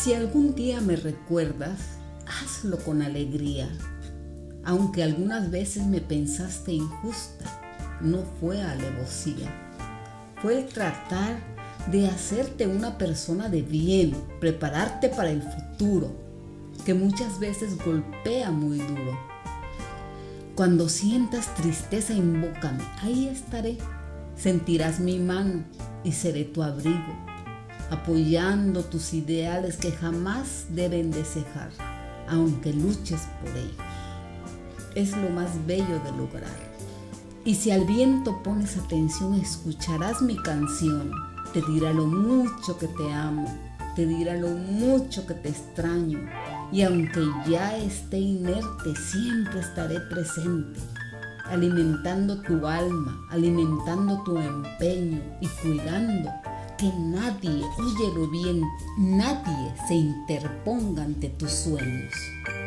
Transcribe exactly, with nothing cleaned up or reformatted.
Si algún día me recuerdas, hazlo con alegría. Aunque algunas veces me pensaste injusta, no fue alevosía. Fue el tratar de hacerte una persona de bien, prepararte para el futuro, que muchas veces golpea muy duro. Cuando sientas tristeza, invócame, ahí estaré. Sentirás mi mano y seré tu abrigo, apoyando tus ideales que jamás deben de cejar, aunque luches por ellos. Es lo más bello de lograr. Y si al viento pones atención, escucharás mi canción. Te dirá lo mucho que te amo, te dirá lo mucho que te extraño. Y aunque ya esté inerte, siempre estaré presente, alimentando tu alma, alimentando tu empeño y cuidando que nadie, óyelo bien, nadie se interponga ante tus sueños.